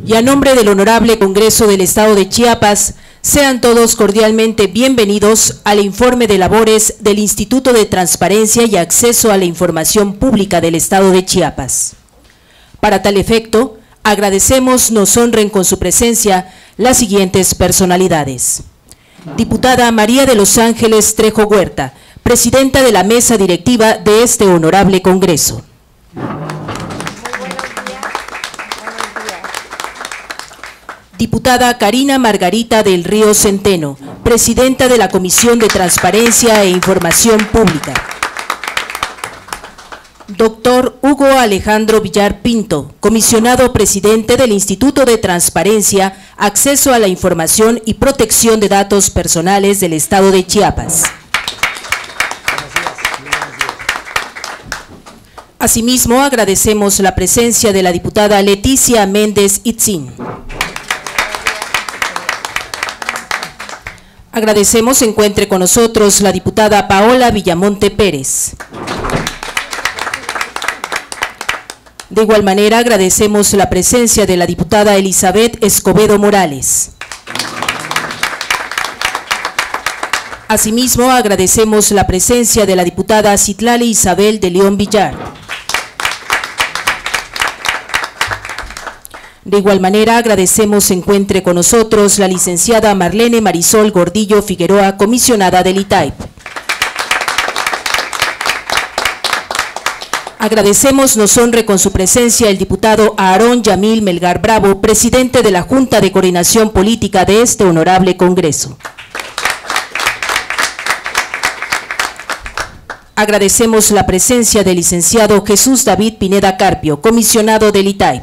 y a nombre del Honorable Congreso del Estado de Chiapas, sean todos cordialmente bienvenidos al informe de labores del Instituto de Transparencia y Acceso a la Información Pública del Estado de Chiapas. Para tal efecto, agradecemos nos honren con su presencia las siguientes personalidades. Diputada María de los Ángeles Trejo Huerta, presidenta de la mesa directiva de este honorable Congreso. Diputada Karina Margarita del Río Centeno, presidenta de la Comisión de Transparencia e Información Pública. Doctor Hugo Alejandro Villar Pinto, comisionado presidente del Instituto de Transparencia, Acceso a la Información y Protección de Datos Personales del Estado de Chiapas. Asimismo, agradecemos la presencia de la diputada Leticia Méndez Itzin. Agradecemos se encuentre con nosotros la diputada Paola Villamonte Pérez. De igual manera, agradecemos la presencia de la diputada Elizabeth Escobedo Morales. Asimismo, agradecemos la presencia de la diputada Citlali Isabel de León Villar. De igual manera, agradecemos se encuentre con nosotros la licenciada Marlene Marisol Gordillo Figueroa, comisionada del ITAIP. Agradecemos nos honre con su presencia el diputado Aarón Yamil Melgar Bravo, presidente de la Junta de Coordinación Política de este honorable Congreso. Agradecemos la presencia del licenciado Jesús David Pineda Carpio, comisionado del ITAIP.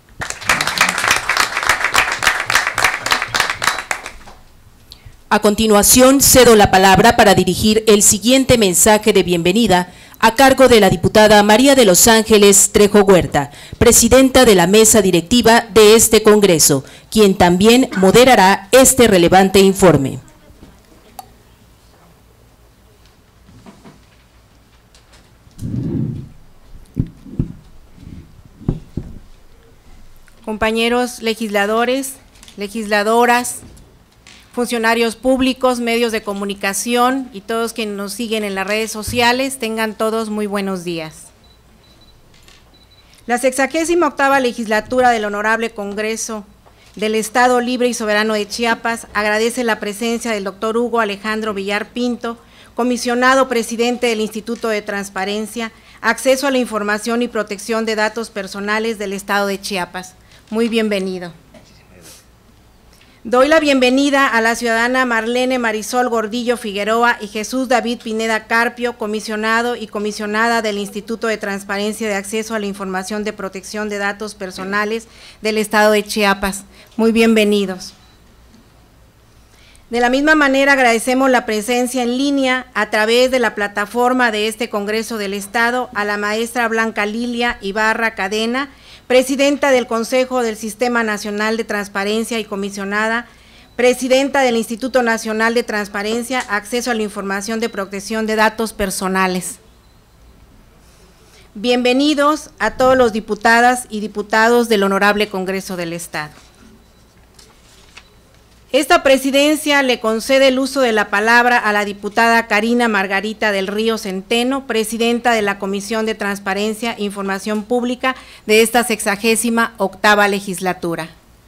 A continuación, cedo la palabra para dirigir el siguiente mensaje de bienvenida a cargo de la diputada María de los Ángeles Trejo Huerta, presidenta de la mesa directiva de este Congreso, quien también moderará este relevante informe. Compañeros legisladores, legisladoras, funcionarios públicos, medios de comunicación y todos quienes nos siguen en las redes sociales, tengan todos muy buenos días. La 68ª legislatura del Honorable Congreso del Estado Libre y Soberano de Chiapas agradece la presencia del doctor Hugo Alejandro Villar Pinto, comisionado presidente del Instituto de Transparencia, Acceso a la Información y Protección de Datos Personales del Estado de Chiapas. Muy bienvenido. Doy la bienvenida a la ciudadana Marlene Marisol Gordillo Figueroa y Jesús David Pineda Carpio, comisionado y comisionada del Instituto de Transparencia de Acceso a la Información de Protección de Datos Personales del Estado de Chiapas. Muy bienvenidos. De la misma manera, agradecemos la presencia en línea a través de la plataforma de este Congreso del Estado a la maestra Blanca Lilia Ibarra Cadena, presidenta del Consejo del Sistema Nacional de Transparencia y comisionada, presidenta del Instituto Nacional de Transparencia, Acceso a la Información de Protección de Datos Personales. Bienvenidos a todos los diputadas y diputados del Honorable Congreso del Estado. Esta presidencia le concede el uso de la palabra a la diputada Karina Margarita del Río Centeno, presidenta de la Comisión de Transparencia e Información Pública de esta 68ª legislatura.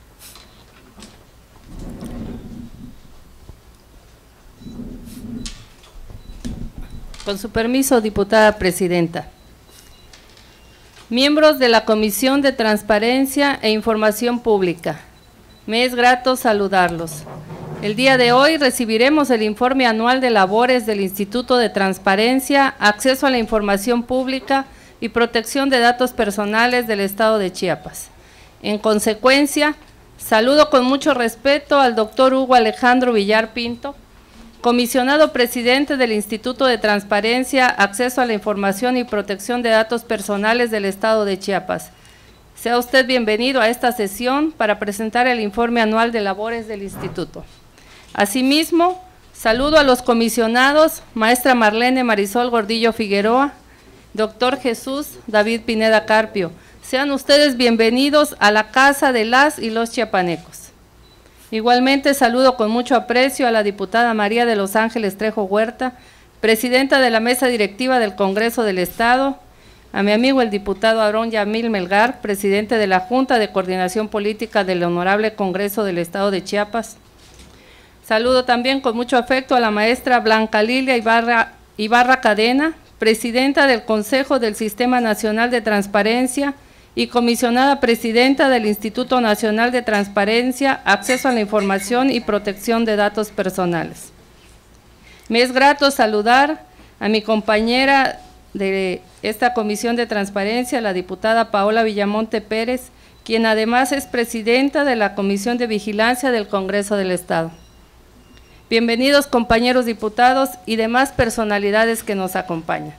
Con su permiso, diputada presidenta. Miembros de la Comisión de Transparencia e Información Pública, me es grato saludarlos. El día de hoy recibiremos el informe anual de labores del Instituto de Transparencia, Acceso a la Información Pública y Protección de Datos Personales del Estado de Chiapas. En consecuencia, saludo con mucho respeto al doctor Hugo Alejandro Villar Pinto, comisionado presidente del Instituto de Transparencia, Acceso a la Información y Protección de Datos Personales del Estado de Chiapas. Sea usted bienvenido a esta sesión para presentar el informe anual de labores del Instituto. Asimismo, saludo a los comisionados, maestra Marlene Marisol Gordillo Figueroa, doctor Jesús David Pineda Carpio, Sean ustedes bienvenidos a la casa de las y los chiapanecos. Igualmente saludo con mucho aprecio a la diputada María de los Ángeles Trejo Huerta, presidenta de la mesa directiva del Congreso del Estado, a mi amigo el diputado Aarón Yamil Melgar, presidente de la Junta de Coordinación Política del Honorable Congreso del Estado de Chiapas. Saludo también con mucho afecto a la maestra Blanca Lilia Ibarra Cadena, presidenta del Consejo del Sistema Nacional de Transparencia y comisionada presidenta del Instituto Nacional de Transparencia, Acceso a la Información y Protección de Datos Personales. Me es grato saludar a mi compañera de esta Comisión de Transparencia, la diputada Paola Villamonte Pérez, quien además es presidenta de la Comisión de Vigilancia del Congreso del Estado. Bienvenidos compañeros diputados y demás personalidades que nos acompañan.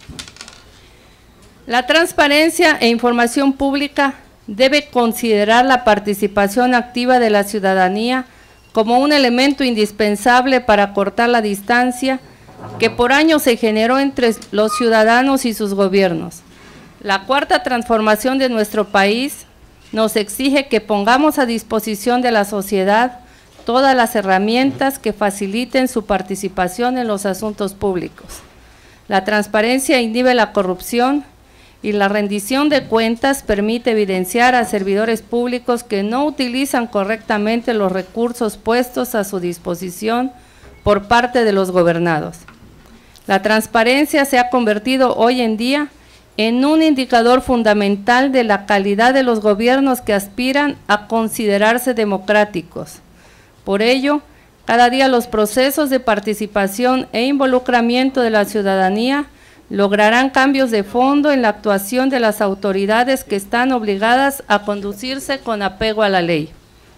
La transparencia e información pública debe considerar la participación activa de la ciudadanía como un elemento indispensable para cortar la distancia que por años se generó entre los ciudadanos y sus gobiernos. La cuarta transformación de nuestro país nos exige que pongamos a disposición de la sociedad todas las herramientas que faciliten su participación en los asuntos públicos. La transparencia inhibe la corrupción y la rendición de cuentas permite evidenciar a servidores públicos que no utilizan correctamente los recursos puestos a su disposición por parte de los gobernados. La transparencia se ha convertido hoy en día en un indicador fundamental de la calidad de los gobiernos que aspiran a considerarse democráticos. Por ello, cada día los procesos de participación e involucramiento de la ciudadanía lograrán cambios de fondo en la actuación de las autoridades que están obligadas a conducirse con apego a la ley.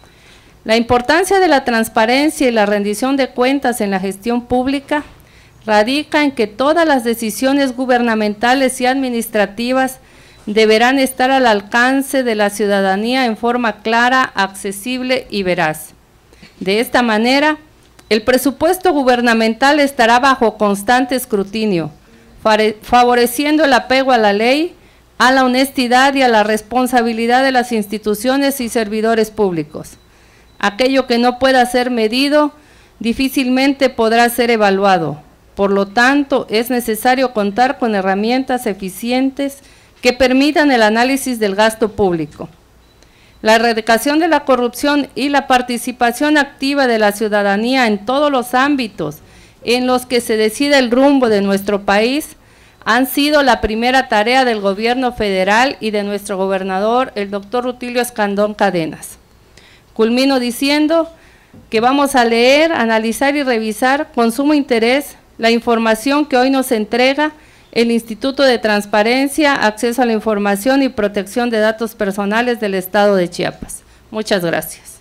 La importancia de la transparencia y la rendición de cuentas en la gestión pública radica en que todas las decisiones gubernamentales y administrativas deberán estar al alcance de la ciudadanía en forma clara, accesible y veraz. De esta manera, el presupuesto gubernamental estará bajo constante escrutinio, favoreciendo el apego a la ley, a la honestidad y a la responsabilidad de las instituciones y servidores públicos. Aquello que no pueda ser medido difícilmente podrá ser evaluado. Por lo tanto, es necesario contar con herramientas eficientes que permitan el análisis del gasto público. La erradicación de la corrupción y la participación activa de la ciudadanía en todos los ámbitos en los que se decide el rumbo de nuestro país han sido la primera tarea del gobierno federal y de nuestro gobernador, el doctor Rutilio Escandón Cadenas. Culmino diciendo que vamos a leer, analizar y revisar con sumo interés la información que hoy nos entrega el Instituto de Transparencia, Acceso a la Información y Protección de Datos Personales del Estado de Chiapas. Muchas gracias.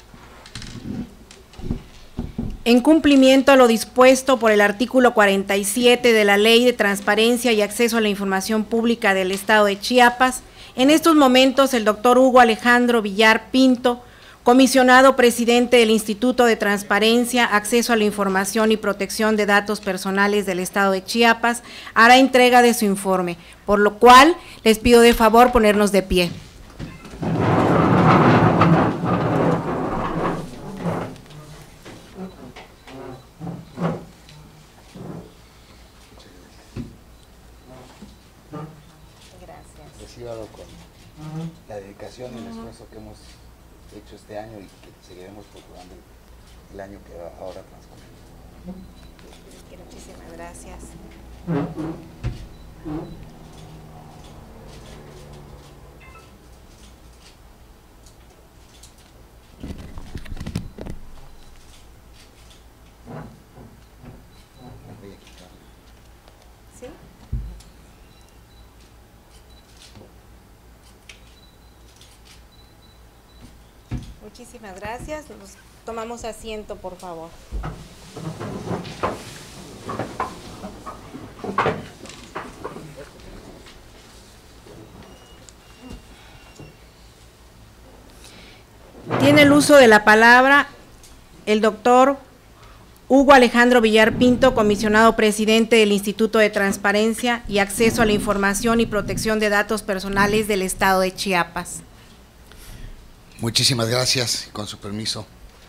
En cumplimiento a lo dispuesto por el artículo 47 de la Ley de Transparencia y Acceso a la Información Pública del Estado de Chiapas, en estos momentos el doctor Hugo Alejandro Villar Pinto, comisionado presidente del Instituto de Transparencia, Acceso a la Información y Protección de Datos Personales del Estado de Chiapas, hará entrega de su informe, por lo cual les pido de favor ponernos de pie. Recíbalo con la dedicación y el esfuerzo que hemos hecho este año y que seguiremos procurando el año que ahora transcurre. Muchísimas gracias. ¿Sí? Muchísimas gracias. Nos tomamos asiento, por favor. Tiene el uso de la palabra el doctor Hugo Alejandro Villar Pinto, comisionado presidente del Instituto de Transparencia y Acceso a la Información y Protección de Datos Personales del Estado de Chiapas. Muchísimas gracias, con su permiso.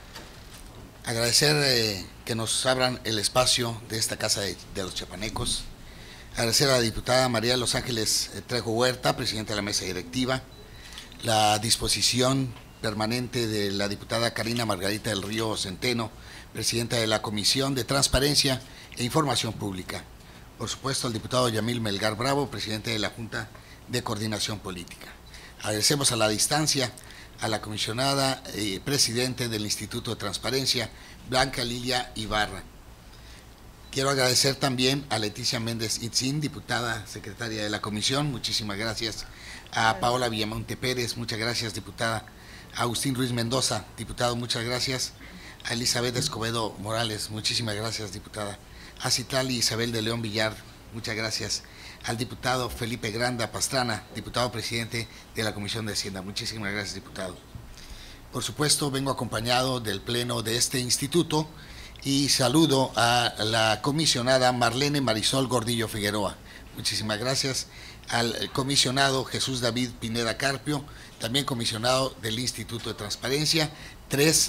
Agradecer que nos abran el espacio de esta Casa de los Chiapanecos. Agradecer a la diputada María Los Ángeles Trejo Huerta, presidenta de la mesa directiva, la disposición permanente de la diputada Karina Margarita del Río Centeno, presidenta de la Comisión de Transparencia e Información Pública. Por supuesto, al diputado Yamil Melgar Bravo, presidente de la Junta de Coordinación Política. Agradecemos a la distancia a la comisionada presidente del Instituto de Transparencia, Blanca Lilia Ibarra. Quiero agradecer también a Leticia Méndez Itzín, diputada secretaria de la comisión, muchísimas gracias. A Paola Villamonte Pérez, muchas gracias, diputada. A Agustín Ruiz Mendoza, diputado, muchas gracias. A Elizabeth Escobedo Morales, muchísimas gracias, diputada. A Citlali Isabel de León Villar, muchas gracias. Al diputado Felipe Granda Pastrana, diputado presidente de la Comisión de Hacienda, muchísimas gracias, diputado. Por supuesto, vengo acompañado del pleno de este instituto y saludo a la comisionada Marlene Marisol Gordillo Figueroa, muchísimas gracias. Al comisionado Jesús David Pineda Carpio, también comisionado del Instituto de Transparencia, 3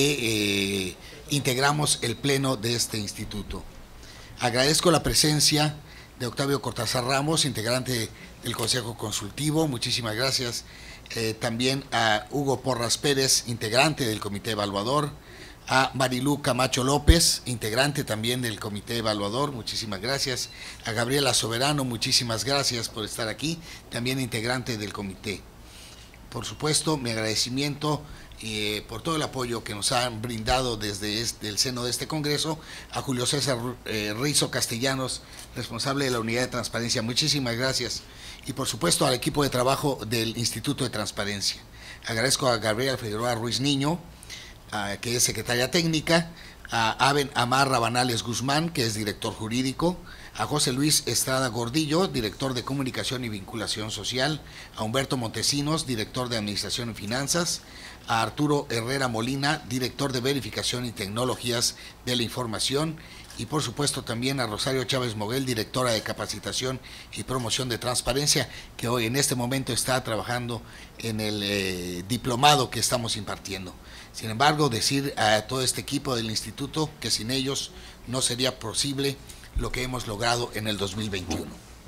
que integramos el pleno de este instituto. Agradezco la presencia de Octavio Cortázar Ramos, integrante del Consejo Consultivo, muchísimas gracias. También a Hugo Porras Pérez, integrante del Comité Evaluador, a Marilú Camacho López, integrante también del Comité Evaluador, muchísimas gracias. A Gabriela Soberano, muchísimas gracias por estar aquí, también integrante del comité. Por supuesto, mi agradecimiento por todo el apoyo que nos han brindado desde el seno de este Congreso, a Julio César Rizo Castellanos, responsable de la Unidad de Transparencia, muchísimas gracias. Y por supuesto al equipo de trabajo del Instituto de Transparencia. Agradezco a Gabriela Figueroa Ruiz Niño, que es secretaria técnica, a Aben Amar Rabanales Guzmán, que es director jurídico, a José Luis Estrada Gordillo, director de Comunicación y Vinculación Social, a Humberto Montesinos, director de Administración y Finanzas, a Arturo Herrera Molina, director de Verificación y Tecnologías de la Información, y por supuesto también a Rosario Chávez Moguel, directora de Capacitación y Promoción de Transparencia, que hoy en este momento está trabajando en el diplomado que estamos impartiendo. Sin embargo, decir a todo este equipo del instituto que sin ellos no sería posible lo que hemos logrado en el 2021.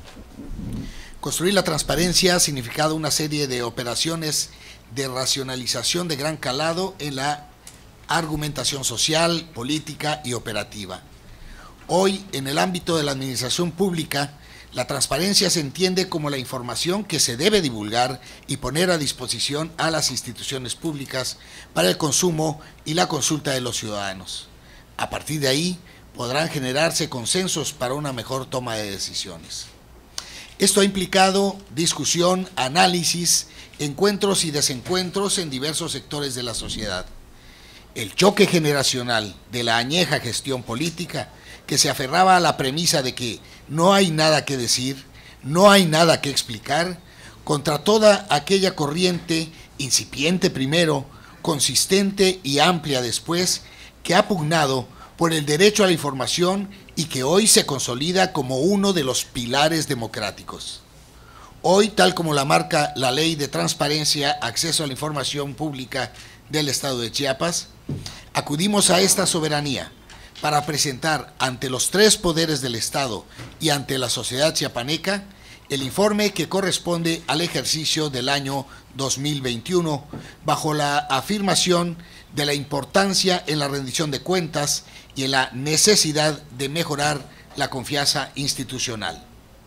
Construir la transparencia ha significado una serie de operaciones de racionalización de gran calado en la argumentación social, política y operativa. Hoy, en el ámbito de la administración pública, la transparencia se entiende como la información que se debe divulgar y poner a disposición a las instituciones públicas para el consumo y la consulta de los ciudadanos. A partir de ahí, podrán generarse consensos para una mejor toma de decisiones. Esto ha implicado discusión, análisis, encuentros y desencuentros en diversos sectores de la sociedad. El choque generacional de la añeja gestión política, que se aferraba a la premisa de que no hay nada que decir, no hay nada que explicar, contra toda aquella corriente incipiente primero, consistente y amplia después, que ha pugnado por el derecho a la información y que hoy se consolida como uno de los pilares democráticos. Hoy, tal como la marca la Ley de Transparencia, Acceso a la Información Pública del Estado de Chiapas, acudimos a esta soberanía para presentar ante los 3 poderes del Estado y ante la sociedad chiapaneca el informe que corresponde al ejercicio del año 2021, bajo la afirmación de la importancia en la rendición de cuentas y en la necesidad de mejorar la confianza institucional.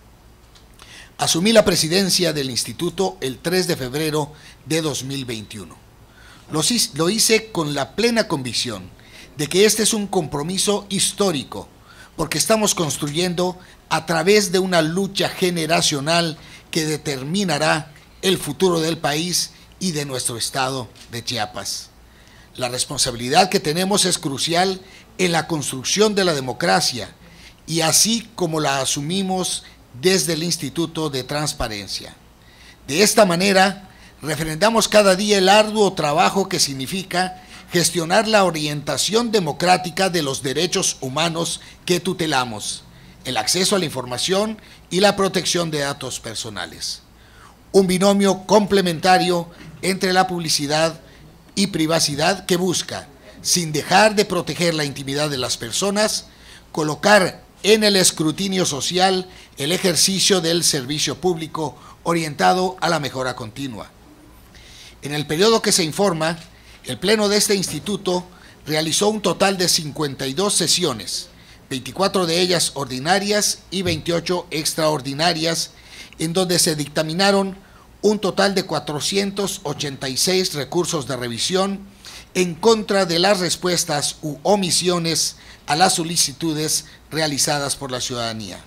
Asumí la presidencia del Instituto el 3 de febrero de 2021. Lo hice con la plena convicción de que este es un compromiso histórico, porque estamos construyendo a través de una lucha generacional que determinará el futuro del país y de nuestro estado de Chiapas. La responsabilidad que tenemos es crucial en la construcción de la democracia y así como la asumimos desde el Instituto de Transparencia. De esta manera, refrendamos cada día el arduo trabajo que significa gestionar la orientación democrática de los derechos humanos que tutelamos, el acceso a la información y la protección de datos personales. Un binomio complementario entre la publicidad y privacidad que busca, sin dejar de proteger la intimidad de las personas, colocar en el escrutinio social el ejercicio del servicio público orientado a la mejora continua. En el periodo que se informa, el Pleno de este instituto realizó un total de 52 sesiones, 24 de ellas ordinarias y 28 extraordinarias, en donde se dictaminaron un total de 486 recursos de revisión en contra de las respuestas u omisiones a las solicitudes realizadas por la ciudadanía.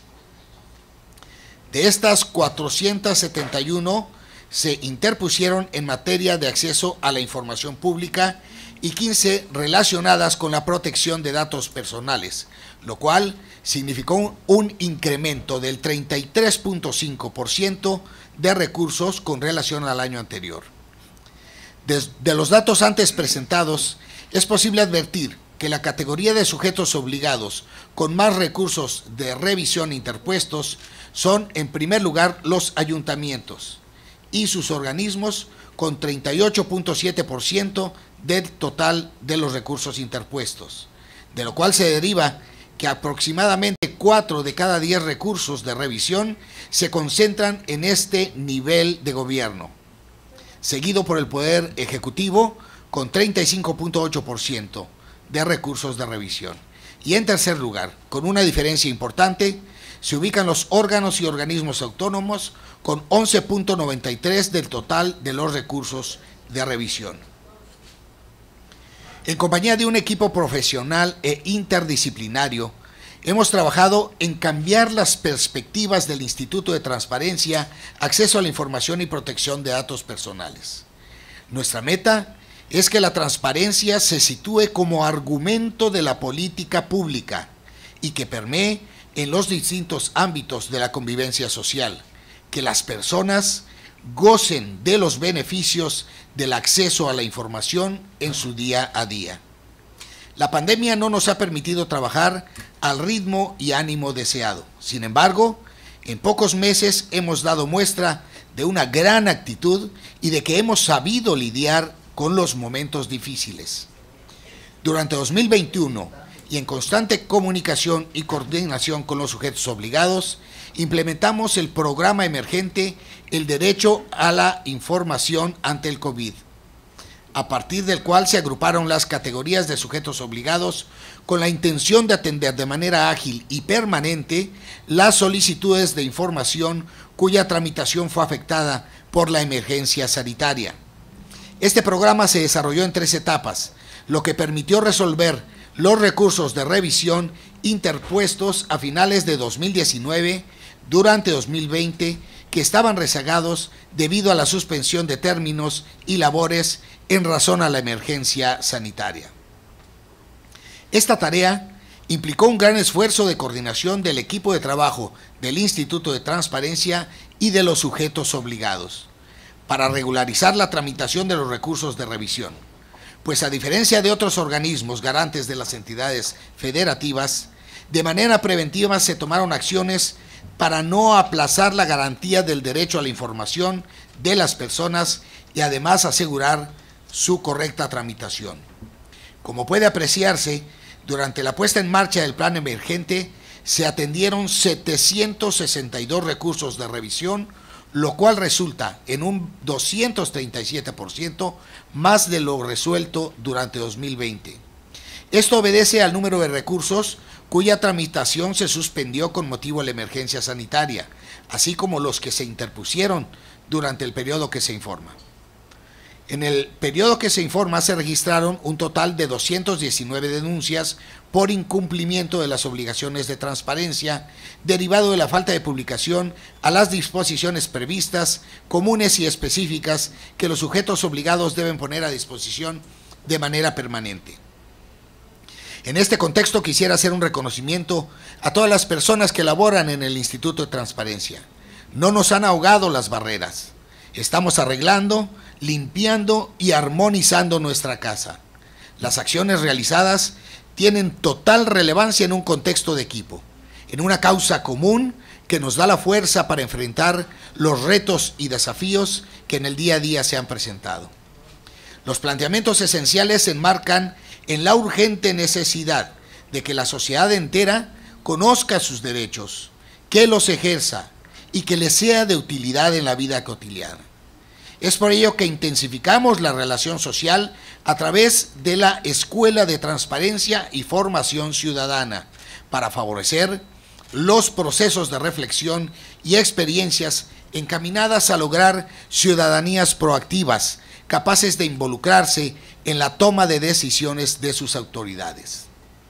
De estas 471 se interpusieron en materia de acceso a la información pública y 15 relacionadas con la protección de datos personales, lo cual significó un incremento del 33.5% de recursos con relación al año anterior. De los datos antes presentados, es posible advertir que la categoría de sujetos obligados con más recursos de revisión interpuestos son, en primer lugar, los ayuntamientos y sus organismos, con 38.7% del total de los recursos interpuestos, de lo cual se deriva que aproximadamente 4 de cada 10 recursos de revisión se concentran en este nivel de gobierno, seguido por el Poder Ejecutivo con 35.8% de recursos de revisión. Y en tercer lugar, con una diferencia importante, se ubican los órganos y organismos autónomos con 11.93% del total de los recursos de revisión. En compañía de un equipo profesional e interdisciplinario, hemos trabajado en cambiar las perspectivas del Instituto de Transparencia, Acceso a la Información y Protección de Datos Personales. Nuestra meta es que la transparencia se sitúe como argumento de la política pública y que permee en los distintos ámbitos de la convivencia social, que las personas gocen de los beneficios del acceso a la información en su día a día. La pandemia no nos ha permitido trabajar al ritmo y ánimo deseado. Sin embargo, en pocos meses hemos dado muestra de una gran actitud y de que hemos sabido lidiar con los momentos difíciles. Durante 2021, y en constante comunicación y coordinación con los sujetos obligados, implementamos el programa emergente El Derecho a la Información ante el COVID, a partir del cual se agruparon las categorías de sujetos obligados con la intención de atender de manera ágil y permanente las solicitudes de información cuya tramitación fue afectada por la emergencia sanitaria. Este programa se desarrolló en 3 etapas, lo que permitió resolver los recursos de revisión interpuestos a finales de 2019, durante 2020, que estaban rezagados debido a la suspensión de términos y labores en razón a la emergencia sanitaria. Esta tarea implicó un gran esfuerzo de coordinación del equipo de trabajo del Instituto de Transparencia y de los sujetos obligados para regularizar la tramitación de los recursos de revisión, pues a diferencia de otros organismos garantes de las entidades federativas, de manera preventiva se tomaron acciones para no aplazar la garantía del derecho a la información de las personas y además asegurar su correcta tramitación. Como puede apreciarse, durante la puesta en marcha del plan emergente se atendieron 762 recursos de revisión, lo cual resulta en un 237% más de lo resuelto durante 2020. Esto obedece al número de recursos cuya tramitación se suspendió con motivo de la emergencia sanitaria, así como los que se interpusieron durante el periodo que se informa. En el periodo que se informa se registraron un total de 219 denuncias por incumplimiento de las obligaciones de transparencia, derivado de la falta de publicación a las disposiciones previstas, comunes y específicas que los sujetos obligados deben poner a disposición de manera permanente. En este contexto quisiera hacer un reconocimiento a todas las personas que laboran en el Instituto de Transparencia. No nos han ahogado las barreras. Estamos arreglando, limpiando y armonizando nuestra casa. Las acciones realizadas tienen total relevancia en un contexto de equipo, en una causa común que nos da la fuerza para enfrentar los retos y desafíos que en el día a día se han presentado. Los planteamientos esenciales se enmarcan en la urgente necesidad de que la sociedad entera conozca sus derechos, que los ejerza y que les sea de utilidad en la vida cotidiana. Es por ello que intensificamos la relación social a través de la Escuela de Transparencia y Formación Ciudadana para favorecer los procesos de reflexión y experiencias encaminadas a lograr ciudadanías proactivas, capaces de involucrarse en la toma de decisiones de sus autoridades.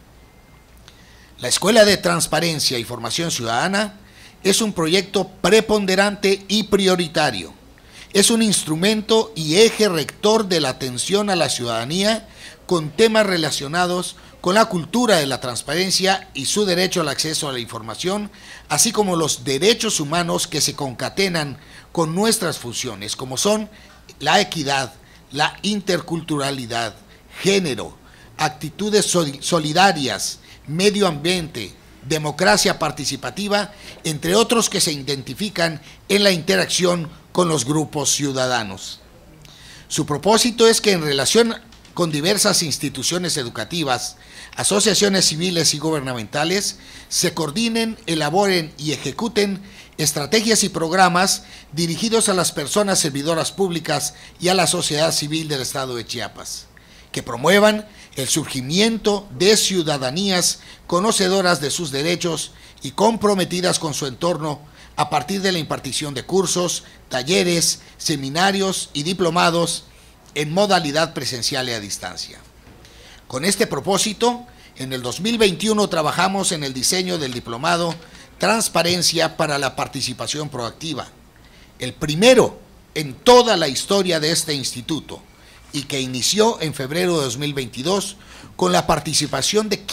La Escuela de Transparencia y Formación Ciudadana es un proyecto preponderante y prioritario. Es un instrumento y eje rector de la atención a la ciudadanía con temas relacionados con la cultura de la transparencia y su derecho al acceso a la información, así como los derechos humanos que se concatenan con nuestras funciones, como son la equidad, la interculturalidad, género, actitudes solidarias, medio ambiente, democracia participativa, entre otros que se identifican en la interacción con los grupos ciudadanos. Su propósito es que en relación con diversas instituciones educativas, asociaciones civiles y gubernamentales, se coordinen, elaboren y ejecuten estrategias y programas dirigidos a las personas servidoras públicas y a la sociedad civil del Estado de Chiapas, que promuevan el surgimiento de ciudadanías conocedoras de sus derechos y comprometidas con su entorno a partir de la impartición de cursos, talleres, seminarios y diplomados en modalidad presencial y a distancia. Con este propósito, en el 2021 trabajamos en el diseño del diplomado Transparencia para la Participación Proactiva, el primero en toda la historia de este instituto, y que inició en febrero de 2022 con la participación de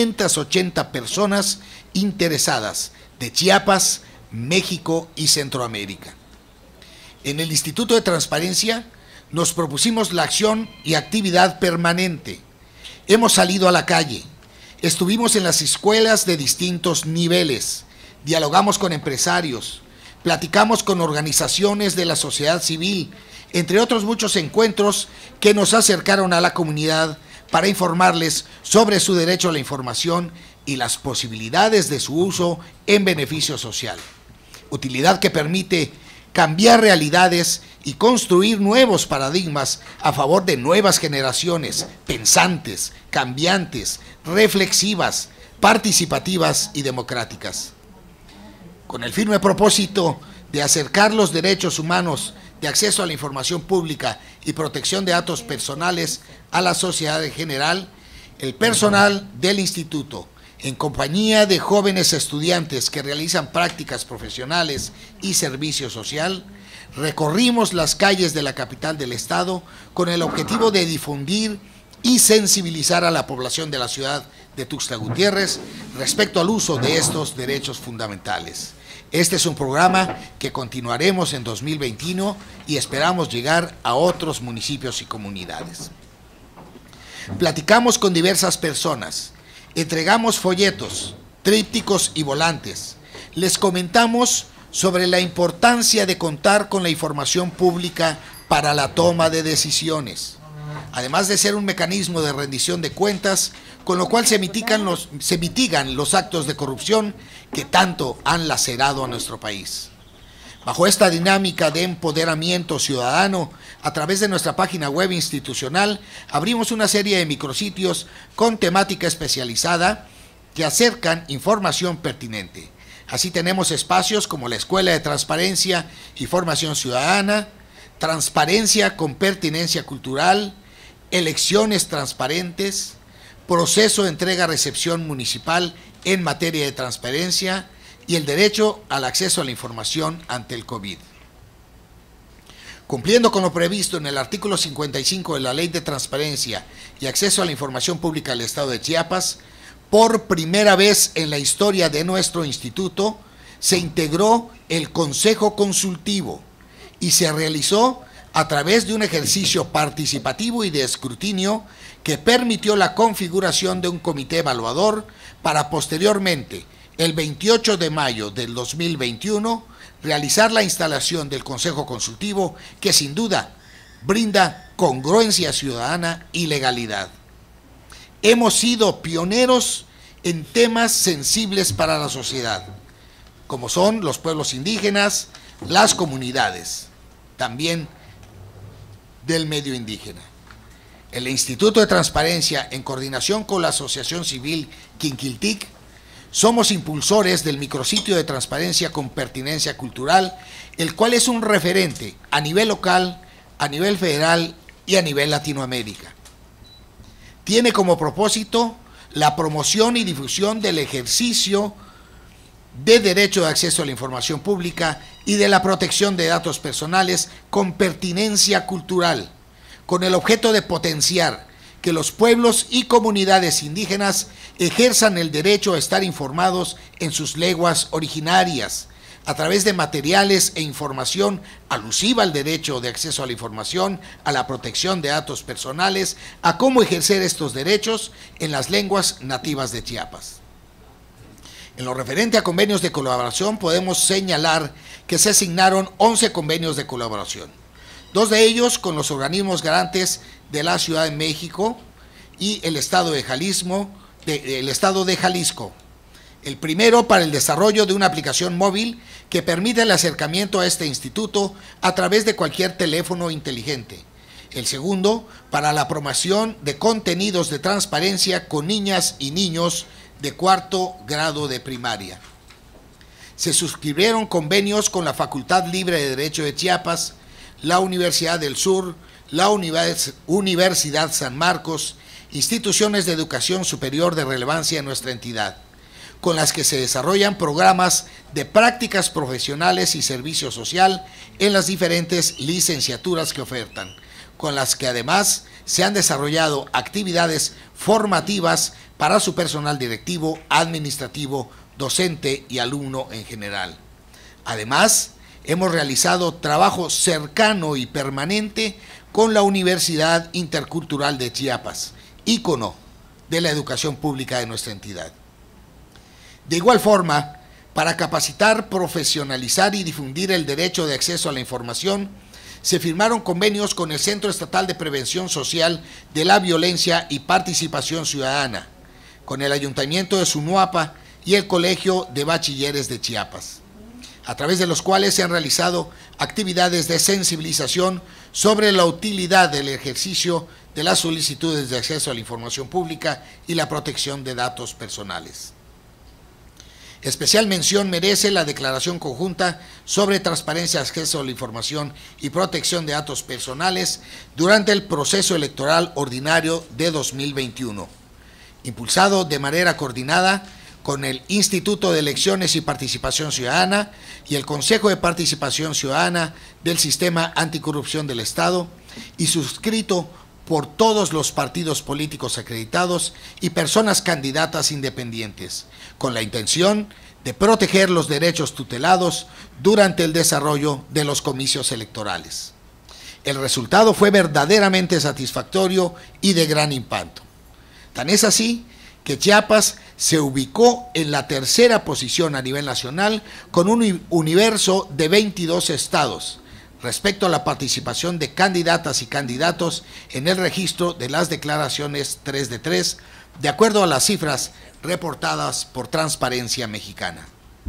580 personas interesadas de Chiapas, México y Centroamérica. En el Instituto de Transparencia nos propusimos la acción y actividad permanente. Hemos salido a la calle, estuvimos en las escuelas de distintos niveles, dialogamos con empresarios, platicamos con organizaciones de la sociedad civil, entre otros muchos encuentros que nos acercaron a la comunidad para informarles sobre su derecho a la información y las posibilidades de su uso en beneficio social. Utilidad que permite cambiar realidades y construir nuevos paradigmas a favor de nuevas generaciones pensantes, cambiantes, reflexivas, participativas y democráticas. Con el firme propósito de acercar los derechos humanos de acceso a la información pública y protección de datos personales a la sociedad en general, el personal del instituto, en compañía de jóvenes estudiantes que realizan prácticas profesionales y servicio social, recorrimos las calles de la capital del estado con el objetivo de difundir y sensibilizar a la población de la ciudad de Tuxtla Gutiérrez respecto al uso de estos derechos fundamentales. Este es un programa que continuaremos en 2021 y esperamos llegar a otros municipios y comunidades. Platicamos con diversas personas, entregamos folletos, trípticos y volantes. Les comentamos sobre la importancia de contar con la información pública para la toma de decisiones, además de ser un mecanismo de rendición de cuentas, con lo cual se mitigan los actos de corrupción que tanto han lacerado a nuestro país. Bajo esta dinámica de empoderamiento ciudadano, a través de nuestra página web institucional, abrimos una serie de micrositios con temática especializada que acercan información pertinente. Así tenemos espacios como la Escuela de Transparencia y Formación Ciudadana, Transparencia con Pertinencia Cultural, Elecciones Transparentes, Proceso de Entrega-Recepción Municipal en materia de transparencia y el derecho al acceso a la información ante el COVID. Cumpliendo con lo previsto en el artículo 55 de la Ley de Transparencia y Acceso a la Información Pública del Estado de Chiapas, por primera vez en la historia de nuestro instituto, se integró el Consejo Consultivo y se realizó a través de un ejercicio participativo y de escrutinio que permitió la configuración de un comité evaluador para posteriormente, el 28 de mayo del 2021, realizar la instalación del Consejo Consultivo que sin duda brinda congruencia ciudadana y legalidad. Hemos sido pioneros en temas sensibles para la sociedad, como son los pueblos indígenas, las comunidades, también del medio indígena. El Instituto de Transparencia, en coordinación con la Asociación Civil Quinquiltic, somos impulsores del micrositio de transparencia con pertinencia cultural, el cual es un referente a nivel local, a nivel federal y a nivel Latinoamérica. Tiene como propósito la promoción y difusión del ejercicio de derecho de acceso a la información pública y de la protección de datos personales con pertinencia cultural, con el objeto de potenciar que los pueblos y comunidades indígenas ejerzan el derecho a estar informados en sus lenguas originarias, a través de materiales e información alusiva al derecho de acceso a la información, a la protección de datos personales, a cómo ejercer estos derechos en las lenguas nativas de Chiapas. En lo referente a convenios de colaboración, podemos señalar que se asignaron 11 convenios de colaboración, 2 de ellos con los organismos garantes de la Ciudad de México y el Estado de Jalisco, el primero para el desarrollo de una aplicación móvil que permite el acercamiento a este instituto a través de cualquier teléfono inteligente. El segundo para la promoción de contenidos de transparencia con niñas y niños de 4º grado de primaria. Se suscribieron convenios con la Facultad Libre de Derecho de Chiapas, la Universidad del Sur, la Universidad San Marcos, instituciones de educación superior de relevancia en nuestra entidad, con las que se desarrollan programas de prácticas profesionales y servicio social en las diferentes licenciaturas que ofertan, con las que además se han desarrollado actividades formativas para su personal directivo, administrativo, docente y alumno en general. Además, hemos realizado trabajo cercano y permanente con la Universidad Intercultural de Chiapas, ícono de la educación pública de nuestra entidad. De igual forma, para capacitar, profesionalizar y difundir el derecho de acceso a la información, se firmaron convenios con el Centro Estatal de Prevención Social de la Violencia y Participación Ciudadana, con el Ayuntamiento de Zunuapa y el Colegio de Bachilleres de Chiapas, a través de los cuales se han realizado actividades de sensibilización sobre la utilidad del ejercicio de las solicitudes de acceso a la información pública y la protección de datos personales. Especial mención merece la declaración conjunta sobre transparencia, acceso a la información y protección de datos personales durante el proceso electoral ordinario de 2021, impulsado de manera coordinada con el Instituto de Elecciones y Participación Ciudadana y el Consejo de Participación Ciudadana del Sistema Anticorrupción del Estado y suscrito por todos los partidos políticos acreditados y personas candidatas independientes, con la intención de proteger los derechos tutelados durante el desarrollo de los comicios electorales. El resultado fue verdaderamente satisfactorio y de gran impacto. Tan es así que Chiapas se ubicó en la 3ª posición a nivel nacional con un universo de 22 estados, respecto a la participación de candidatas y candidatos en el registro de las declaraciones 3 de 3, de acuerdo a las cifras reportadas por Transparencia Mexicana.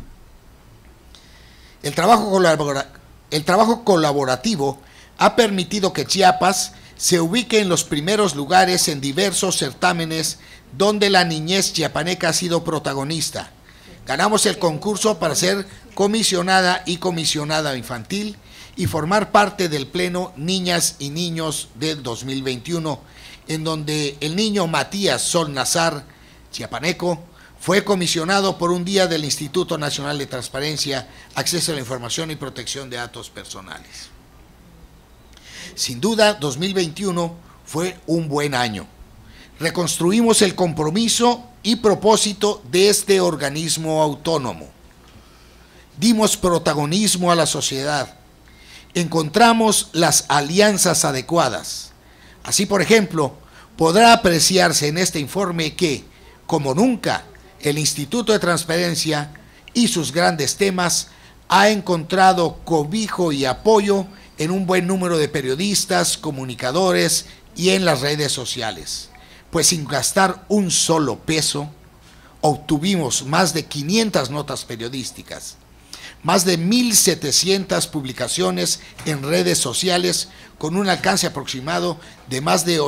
El trabajo colaborativo ha permitido que Chiapas se ubique en los primeros lugares en diversos certámenes donde la niñez chiapaneca ha sido protagonista. Ganamos el concurso para ser comisionada y comisionada infantil y formar parte del Pleno Niñas y Niños del 2021, en donde el niño Matías Sol Nazar, chiapaneco, fue comisionado por un día del Instituto Nacional de Transparencia, Acceso a la Información y Protección de Datos Personales. Sin duda, 2021 fue un buen año. Reconstruimos el compromiso y propósito de este organismo autónomo. Dimos protagonismo a la sociedad. encontramos las alianzas adecuadas. Así, por ejemplo, podrá apreciarse en este informe que, como nunca, el Instituto de Transparencia y sus grandes temas ha encontrado cobijo y apoyo en un buen número de periodistas, comunicadores y en las redes sociales, pues sin gastar un solo peso, obtuvimos más de 500 notas periodísticas, más de 1.700 publicaciones en redes sociales con un alcance aproximado de más de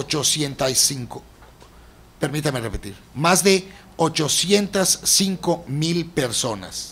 805,000 personas.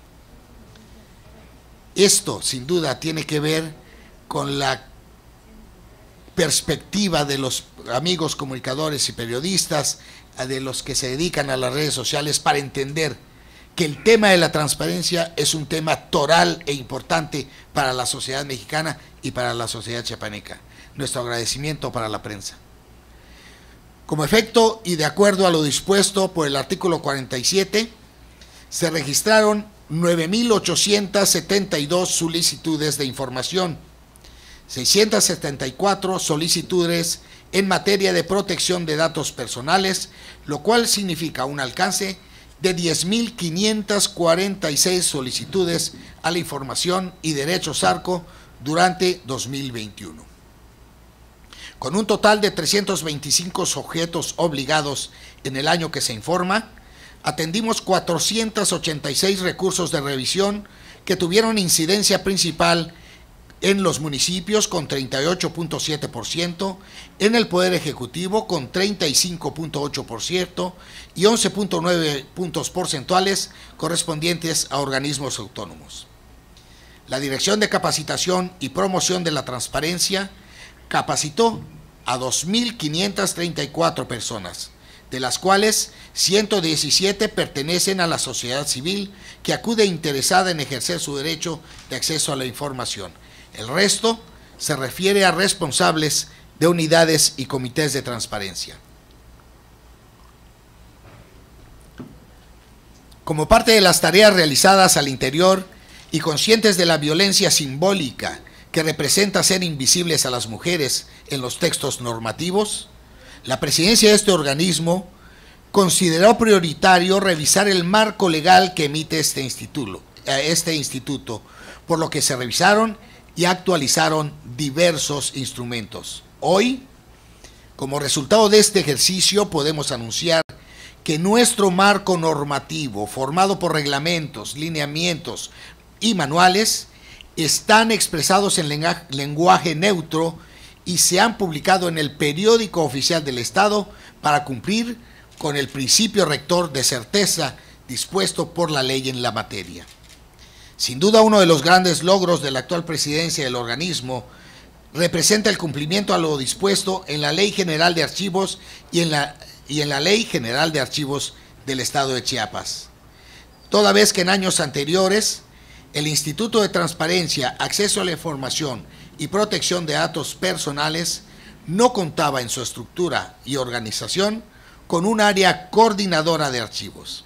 Esto, sin duda, tiene que ver con la perspectiva de los amigos comunicadores y periodistas, de los que se dedican a las redes sociales, para entender que el tema de la transparencia es un tema toral e importante para la sociedad mexicana y para la sociedad chiapaneca. Nuestro agradecimiento para la prensa. Como efecto y de acuerdo a lo dispuesto por el artículo 47, se registraron 9.872 solicitudes de información, 674 solicitudes en materia de protección de datos personales, lo cual significa un alcance de 10.546 solicitudes a la información y derechos ARCO durante 2021. Con un total de 325 sujetos obligados en el año que se informa, atendimos 486 recursos de revisión que tuvieron incidencia principal en los municipios con 38.7%, en el Poder Ejecutivo con 35.8% y 11.9 puntos porcentuales correspondientes a organismos autónomos. La Dirección de Capacitación y Promoción de la Transparencia capacitó a 2.534 personas, de las cuales 117 pertenecen a la sociedad civil que acude interesada en ejercer su derecho de acceso a la información. El resto se refiere a responsables de unidades y comités de transparencia. Como parte de las tareas realizadas al interior y conscientes de la violencia simbólica que representa ser invisibles a las mujeres en los textos normativos, la presidencia de este organismo consideró prioritario revisar el marco legal que emite este instituto, por lo que se revisaron y actualizaron diversos instrumentos. Hoy, como resultado de este ejercicio, podemos anunciar que nuestro marco normativo, formado por reglamentos, lineamientos y manuales, están expresados en lenguaje neutro y se han publicado en el Periódico Oficial del Estado para cumplir con el principio rector de certeza dispuesto por la ley en la materia. Sin duda, uno de los grandes logros de la actual presidencia del organismo representa el cumplimiento a lo dispuesto en la Ley General de Archivos y en la Ley General de Archivos del Estado de Chiapas. Toda vez que en años anteriores, el Instituto de Transparencia, Acceso a la Información y Protección de Datos Personales no contaba en su estructura y organización con un área coordinadora de archivos.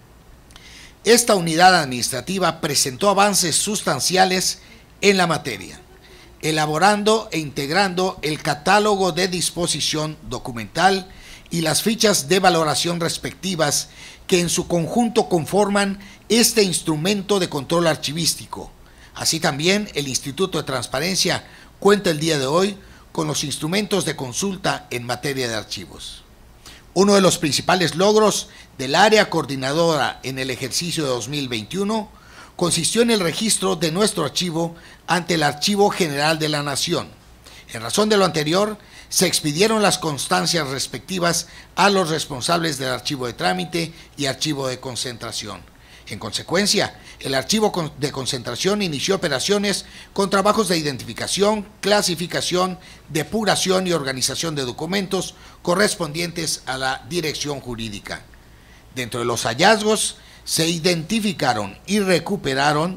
Esta unidad administrativa presentó avances sustanciales en la materia, elaborando e integrando el catálogo de disposición documental y las fichas de valoración respectivas que en su conjunto conforman este instrumento de control archivístico. Así también el Instituto de Transparencia cuenta el día de hoy con los instrumentos de consulta en materia de archivos. Uno de los principales logros del área coordinadora en el ejercicio de 2021 consistió en el registro de nuestro archivo ante el Archivo General de la Nación. En razón de lo anterior, se expidieron las constancias respectivas a los responsables del archivo de trámite y archivo de concentración. En consecuencia, el archivo de concentración inició operaciones con trabajos de identificación, clasificación, depuración y organización de documentos correspondientes a la dirección jurídica. Dentro de los hallazgos, se identificaron y recuperaron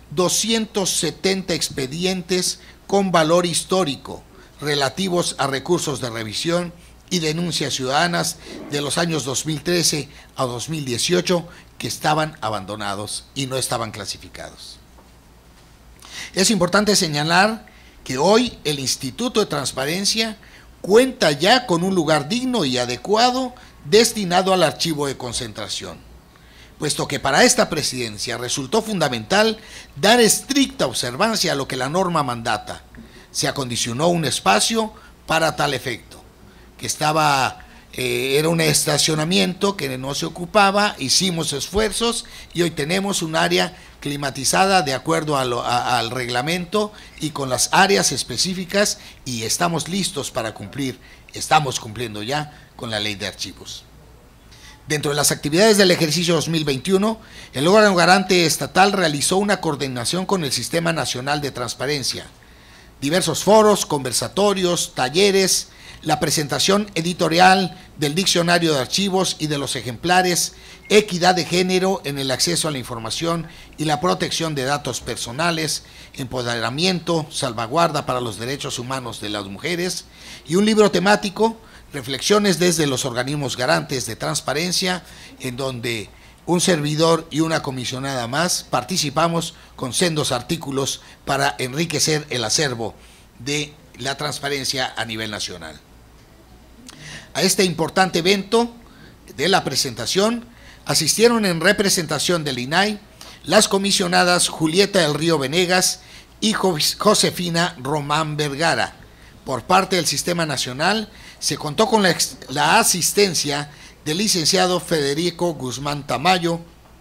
270 expedientes con valor histórico relativos a recursos de revisión y denuncias ciudadanas de los años 2013 a 2018 que estaban abandonados y no estaban clasificados. Es importante señalar que hoy el Instituto de Transparencia cuenta ya con un lugar digno y adecuado destinado al archivo de concentración, puesto que para esta presidencia resultó fundamental dar estricta observancia a lo que la norma mandata. Se acondicionó un espacio para tal efecto, que era un estacionamiento que no se ocupaba, hicimos esfuerzos y hoy tenemos un área climatizada de acuerdo al reglamento y con las áreas específicas, y estamos listos para estamos cumpliendo ya con la ley de archivos. Dentro de las actividades del ejercicio 2021, el órgano garante estatal realizó una coordinación con el Sistema Nacional de Transparencia, diversos foros, conversatorios, talleres, la presentación editorial del diccionario de archivos y de los ejemplares, equidad de género en el acceso a la información y la protección de datos personales, empoderamiento, salvaguarda para los derechos humanos de las mujeres, y un libro temático, reflexiones desde los organismos garantes de transparencia, en donde un servidor y una comisionada más participamos con sendos artículos para enriquecer el acervo de la transparencia a nivel nacional. A este importante evento de la presentación asistieron en representación del INAI las comisionadas Julieta del Río Venegas y Josefina Román Vergara. Por parte del Sistema Nacional se contó con la asistencia del licenciado Federico Guzmán Tamayo,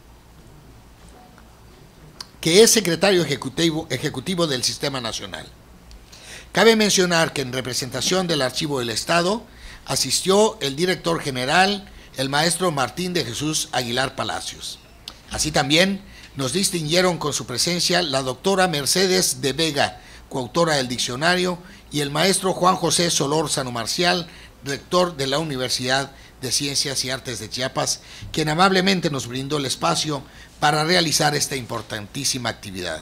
que es secretario ejecutivo del Sistema Nacional. Cabe mencionar que en representación del Archivo del Estado asistió el director general, el maestro Martín de Jesús Aguilar Palacios. Así también nos distinguieron con su presencia la doctora Mercedes de Vega, coautora del diccionario, y el maestro Juan José Solórzano Marcial, rector de la Universidad de Ciencias y Artes de Chiapas, quien amablemente nos brindó el espacio para realizar esta importantísima actividad.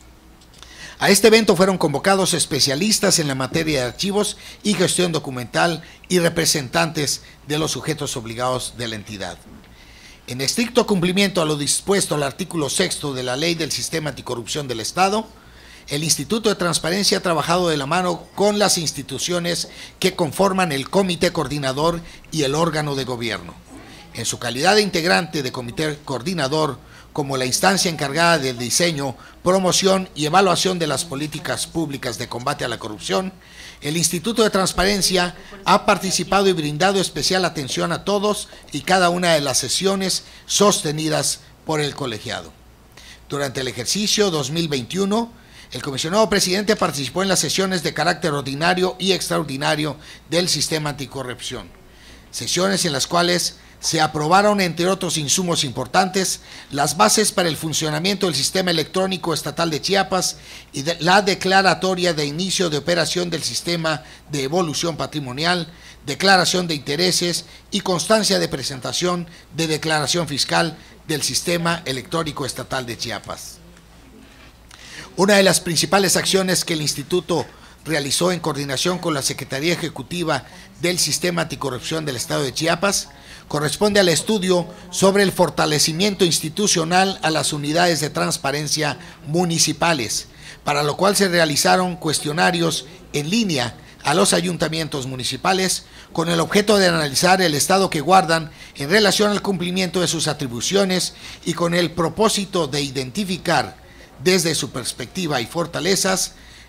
A este evento fueron convocados especialistas en la materia de archivos y gestión documental y representantes de los sujetos obligados de la entidad. En estricto cumplimiento a lo dispuesto al artículo 6 de la Ley del Sistema Anticorrupción del Estado, el Instituto de Transparencia ha trabajado de la mano con las instituciones que conforman el Comité Coordinador y el órgano de gobierno. En su calidad de integrante de Comité Coordinador, como la instancia encargada del diseño, promoción y evaluación de las políticas públicas de combate a la corrupción, el Instituto de Transparencia ha participado y brindado especial atención a todos y cada una de las sesiones sostenidas por el colegiado. Durante el ejercicio 2021, el comisionado presidente participó en las sesiones de carácter ordinario y extraordinario del Sistema Anticorrupción, sesiones en las cuales se aprobaron, entre otros insumos importantes, las bases para el funcionamiento del Sistema Electrónico Estatal de Chiapas y la declaratoria de inicio de operación del Sistema de Evolución Patrimonial, declaración de intereses y constancia de presentación de declaración fiscal del Sistema Electrónico Estatal de Chiapas. Una de las principales acciones que el Instituto realizó en coordinación con la Secretaría Ejecutiva del Sistema Anticorrupción del Estado de Chiapas corresponde al estudio sobre el fortalecimiento institucional a las unidades de transparencia municipales, para lo cual se realizaron cuestionarios en línea a los ayuntamientos municipales con el objeto de analizar el estado que guardan en relación al cumplimiento de sus atribuciones y con el propósito de identificar desde su perspectiva y fortalezas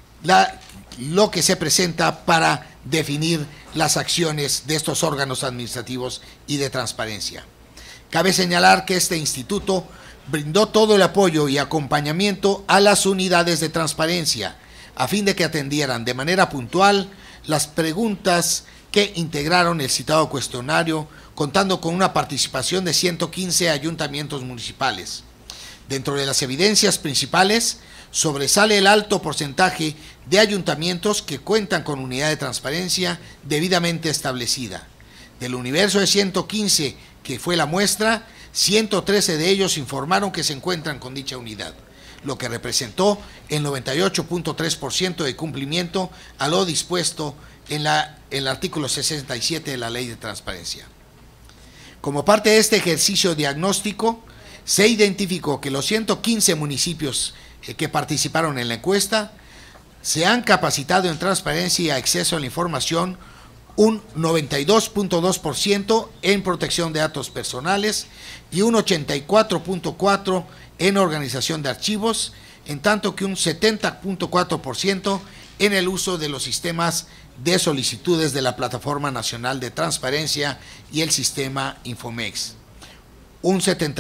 lo que se presenta para definir las acciones de estos órganos administrativos y de transparencia. Cabe señalar que este instituto brindó todo el apoyo y acompañamiento a las unidades de transparencia a fin de que atendieran de manera puntual las preguntas que integraron el citado cuestionario, contando con una participación de 115 ayuntamientos municipales. Dentro de las evidencias principales, sobresale el alto porcentaje de ayuntamientos que cuentan con unidad de transparencia debidamente establecida. Del universo de 115 que fue la muestra, 113 de ellos informaron que se encuentran con dicha unidad, lo que representó el 98.3% de cumplimiento a lo dispuesto en el artículo 67 de la Ley de Transparencia. Como parte de este ejercicio diagnóstico, se identificó que los 115 municipios que participaron en la encuesta se han capacitado en transparencia y acceso a la información un 92.2% en protección de datos personales y un 84.4% en organización de archivos, en tanto que un 70.4% en el uso de los sistemas de solicitudes de la Plataforma Nacional de Transparencia y el sistema Infomex, un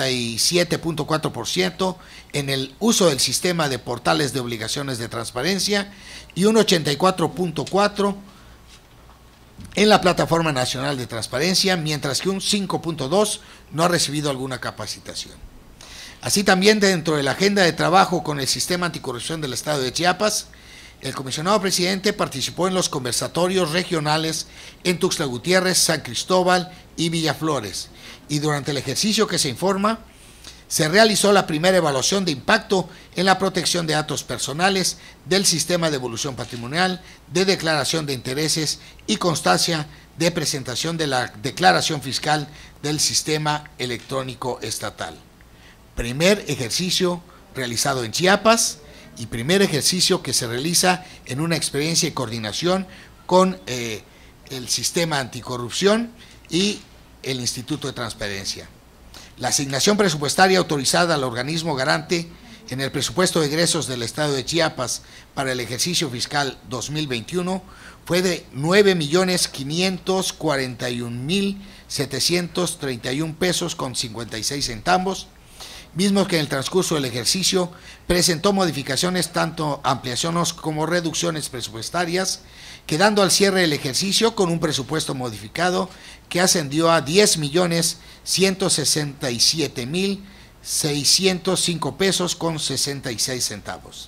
77.4% en el uso del sistema de portales de obligaciones de transparencia y un 84.4% en la Plataforma Nacional de Transparencia, mientras que un 5.2% no ha recibido alguna capacitación. Así también, dentro de la agenda de trabajo con el Sistema Anticorrupción del Estado de Chiapas, el comisionado presidente participó en los conversatorios regionales en Tuxtla Gutiérrez, San Cristóbal y Villaflores, y durante el ejercicio que se informa, se realizó la primera evaluación de impacto en la protección de datos personales del sistema de evolución patrimonial, de declaración de intereses y constancia de presentación de la declaración fiscal del sistema electrónico estatal. Primer ejercicio realizado en Chiapas y primer ejercicio que se realiza en una experiencia y coordinación con el sistema anticorrupción y el Instituto de Transparencia. La asignación presupuestaria autorizada al organismo garante en el presupuesto de egresos del Estado de Chiapas para el ejercicio fiscal 2021 fue de 9.541.731 pesos con 56 centavos, mismo que en el transcurso del ejercicio presentó modificaciones, tanto ampliaciones como reducciones presupuestarias, quedando al cierre del ejercicio con un presupuesto modificado que ascendió a 10.167.605 pesos con 66 centavos.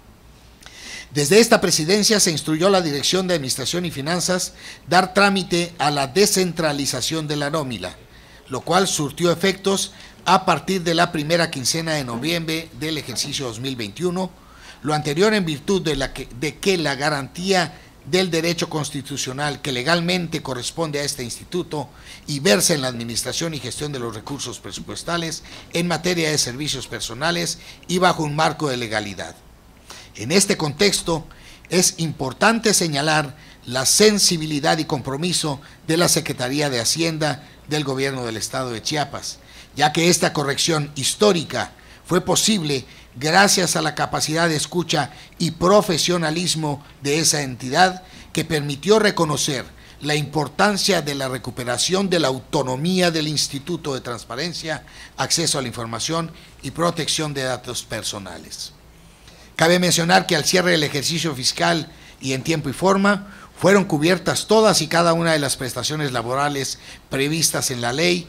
Desde esta presidencia se instruyó a la Dirección de Administración y Finanzas dar trámite a la descentralización de la nómina, lo cual surtió efectos a partir de la primera quincena de noviembre del ejercicio 2021, lo anterior en virtud de que la garantía del derecho constitucional que legalmente corresponde a este instituto y versa en la administración y gestión de los recursos presupuestales en materia de servicios personales y bajo un marco de legalidad. En este contexto, es importante señalar la sensibilidad y compromiso de la Secretaría de Hacienda del Gobierno del Estado de Chiapas, ya que esta corrección histórica fue posible gracias a la capacidad de escucha y profesionalismo de esa entidad que permitió reconocer la importancia de la recuperación de la autonomía del Instituto de Transparencia, Acceso a la Información y Protección de Datos Personales. Cabe mencionar que al cierre del ejercicio fiscal y en tiempo y forma, fueron cubiertas todas y cada una de las prestaciones laborales previstas en la ley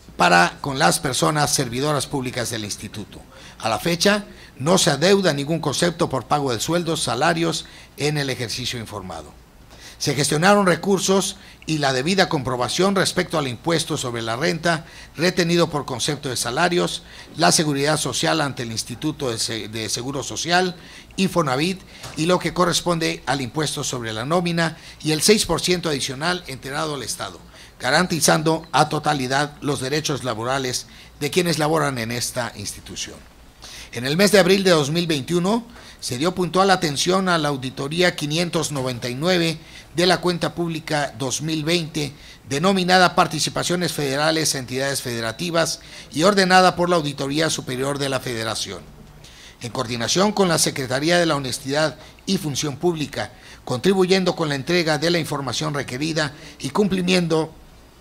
con las personas servidoras públicas del instituto. A la fecha, no se adeuda ningún concepto por pago de sueldos, salarios en el ejercicio informado. Se gestionaron recursos y la debida comprobación respecto al impuesto sobre la renta retenido por concepto de salarios, la seguridad social ante el Instituto de Seguro Social, Infonavit, y lo que corresponde al impuesto sobre la nómina y el 6% adicional entregado al Estado, garantizando a totalidad los derechos laborales de quienes laboran en esta institución. En el mes de abril de 2021 se dio puntual atención a la auditoría 599 de la cuenta pública 2020, denominada Participaciones Federales a Entidades Federativas y ordenada por la Auditoría Superior de la Federación. En coordinación con la Secretaría de la Honestidad y Función Pública, contribuyendo con la entrega de la información requerida y cumpliendo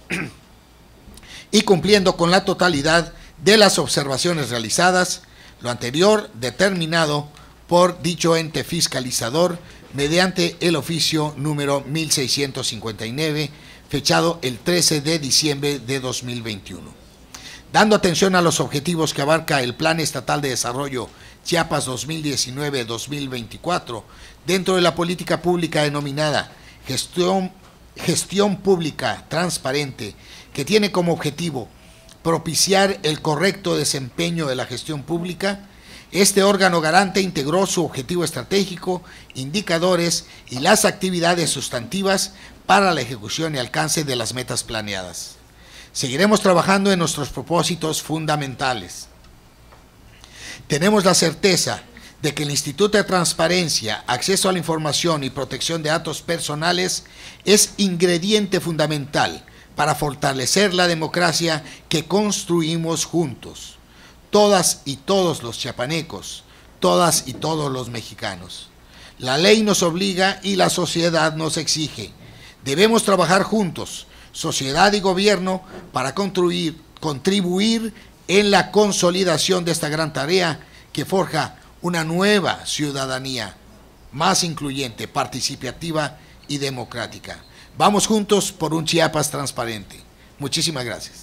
con la totalidad de las observaciones realizadas, lo anterior determinado por dicho ente fiscalizador mediante el oficio número 1659, fechado el 13 de diciembre de 2021. Dando atención a los objetivos que abarca el Plan Estatal de Desarrollo Chiapas 2019-2024, dentro de la política pública denominada Gestión Pública Transparente, que tiene como objetivo propiciar el correcto desempeño de la gestión pública, este órgano garante integró su objetivo estratégico, indicadores y las actividades sustantivas para la ejecución y alcance de las metas planeadas. Seguiremos trabajando en nuestros propósitos fundamentales. Tenemos la certeza de que el Instituto de Transparencia, Acceso a la Información y Protección de Datos Personales es ingrediente fundamental para fortalecer la democracia que construimos juntos, todas y todos los chiapanecos, todas y todos los mexicanos. La ley nos obliga y la sociedad nos exige. Debemos trabajar juntos, sociedad y gobierno, para contribuir en la consolidación de esta gran tarea que forja una nueva ciudadanía más incluyente, participativa y democrática. Vamos juntos por un Chiapas transparente. Muchísimas gracias.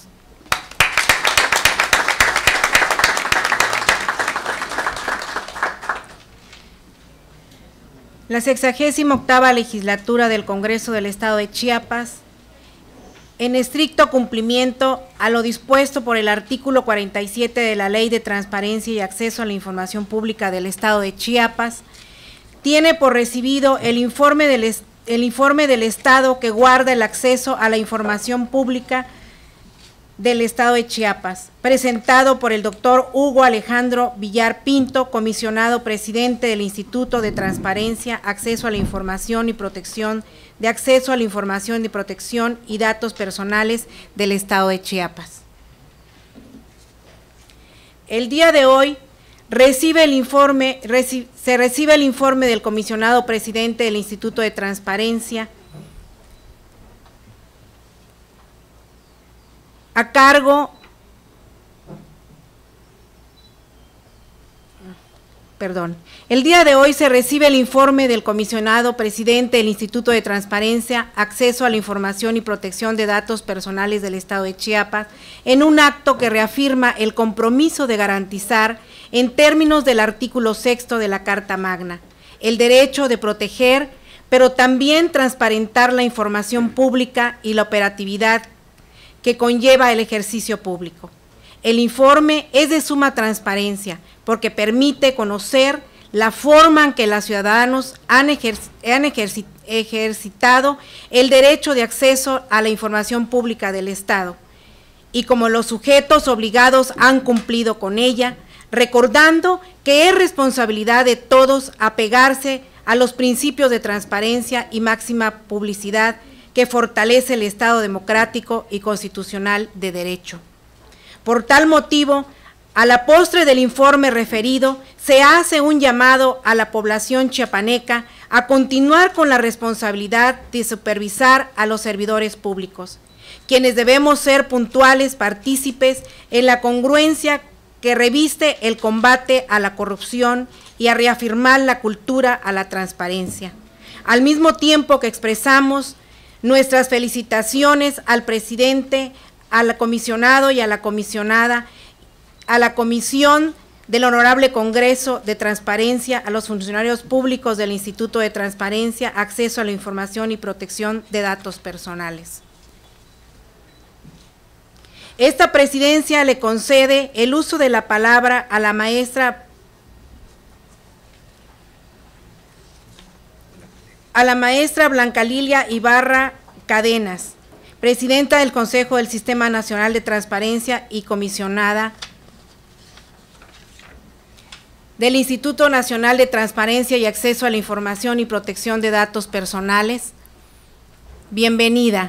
La 68ª legislatura del Congreso del Estado de Chiapas, en estricto cumplimiento a lo dispuesto por el artículo 47 de la Ley de Transparencia y Acceso a la Información Pública del Estado de Chiapas, tiene por recibido el informe del Estado que guarda el acceso a la información pública del Estado de Chiapas, presentado por el doctor Hugo Alejandro Villar Pinto, comisionado presidente del Instituto de Transparencia, Acceso a la Información y Protección de Acceso a la Información y Protección y Datos Personales del Estado de Chiapas. El día de hoy se recibe el informe del comisionado presidente del Instituto de Transparencia a cargo, el día de hoy se recibe el informe del comisionado presidente del Instituto de Transparencia, Acceso a la Información y Protección de Datos Personales del Estado de Chiapas, en un acto que reafirma el compromiso de garantizar, en términos del artículo 6º de la Carta Magna, el derecho de proteger, pero también transparentar la información pública y la operatividad que conlleva el ejercicio público. El informe es de suma transparencia porque permite conocer la forma en que los ciudadanos han ejercitado el derecho de acceso a la información pública del Estado y cómo los sujetos obligados han cumplido con ella, recordando que es responsabilidad de todos apegarse a los principios de transparencia y máxima publicidad que fortalece el Estado democrático y constitucional de derecho. Por tal motivo, a la postre del informe referido, se hace un llamado a la población chiapaneca a continuar con la responsabilidad de supervisar a los servidores públicos, quienes debemos ser puntuales partícipes en la congruencia que reviste el combate a la corrupción y a reafirmar la cultura a la transparencia. Al mismo tiempo que expresamos nuestras felicitaciones al presidente, al comisionado y a la comisionada, a la comisión del Honorable Congreso de Transparencia, a los funcionarios públicos del Instituto de Transparencia, Acceso a la Información y Protección de Datos Personales. Esta presidencia le concede el uso de la palabra a la maestra Blanca Lilia Ibarra Cadenas, presidenta del Consejo del Sistema Nacional de Transparencia y comisionada del Instituto Nacional de Transparencia y Acceso a la Información y Protección de Datos Personales. Bienvenida.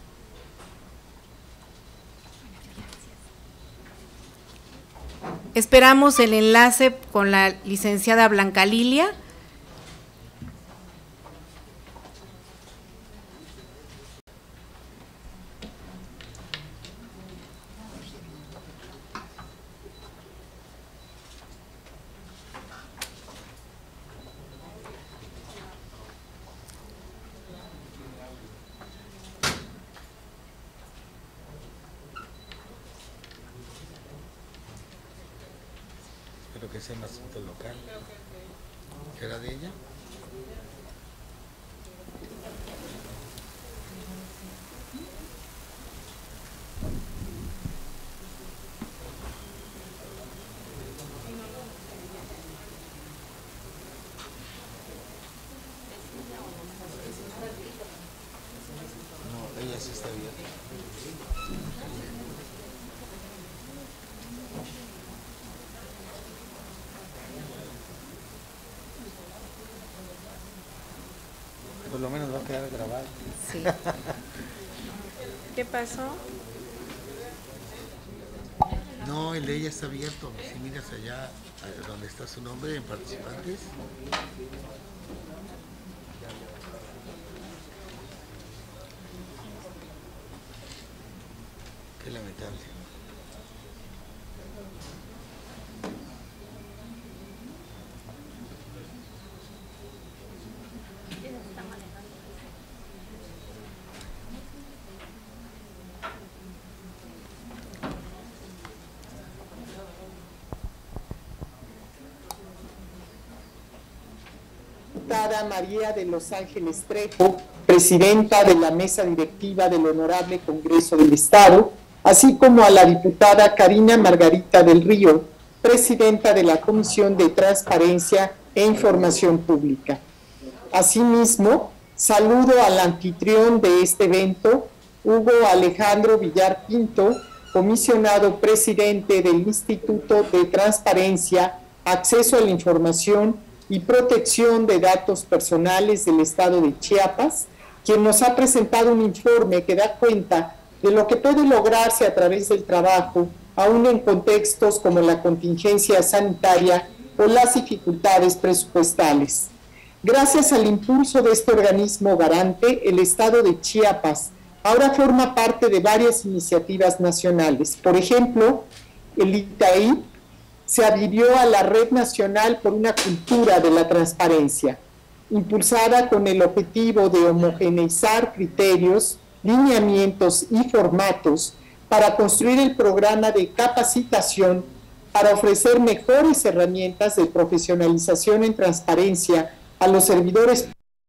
Esperamos el enlace con la licenciada Blanca Lilia. Creo que es un asunto local. ¿Qué era de ella? No, ella sí está bien. Por lo menos va a quedar grabado. Sí. ¿Qué pasó? No, el de ella está abierto. Si miras allá donde está su nombre en participantes. Qué lamentable. María de Los Ángeles Trejo, presidenta de la mesa directiva del Honorable Congreso del Estado, así como a la diputada Karina Margarita del Río, presidenta de la Comisión de Transparencia e Información Pública. Asimismo, saludo al anfitrión de este evento, Hugo Alejandro Villar Pinto, comisionado presidente del Instituto de Transparencia, Acceso a la Información y Protección de Datos Personales del Estado de Chiapas, quien nos ha presentado un informe que da cuenta de lo que puede lograrse a través del trabajo, aún en contextos como la contingencia sanitaria o las dificultades presupuestales. Gracias al impulso de este organismo garante, el Estado de Chiapas ahora forma parte de varias iniciativas nacionales. Por ejemplo, el ITAI se adhirió a la Red Nacional por una Cultura de la Transparencia, impulsada con el objetivo de homogeneizar criterios, lineamientos y formatos para construir el programa de capacitación para ofrecer mejores herramientas de profesionalización en transparencia a los servidores